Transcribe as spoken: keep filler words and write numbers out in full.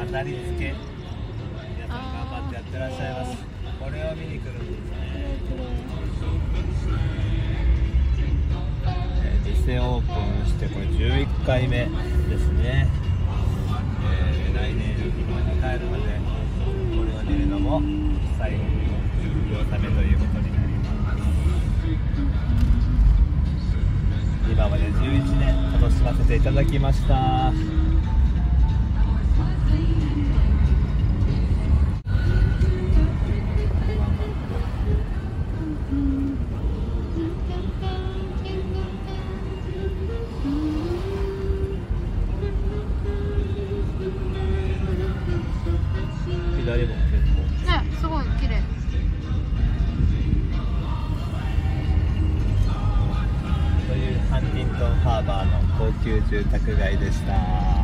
飾り付け、皆さん頑張ってやってらっしゃいます。これを見に来るんですね。店オープンしてこれじゅういっかいめですね。えー、来年今に帰るまでこれを見るのも最後のじゅうびょうさめということになります。今までじゅういちねん楽しませていただきました。左も結構ね、すごい綺麗。 というハンティントンハーバーの高級住宅街でした。